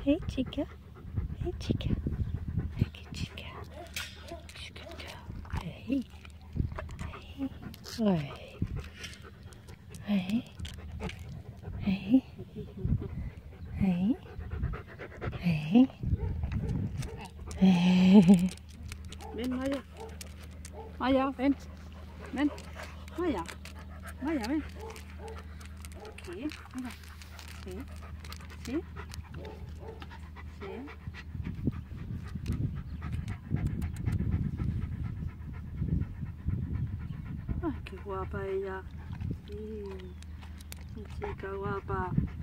Hey, chica. Hey, chica. Hey, qué chica. Chica. Hey. Hey. Hey. Hey. Hey. Hey. Hey. Ven, Maya. Maya, ven. Ven. Maya. Maya, ven. Sí, mira. Sí. Sí. Sí. Ay, qué guapa ella. Sí. Qué chica guapa.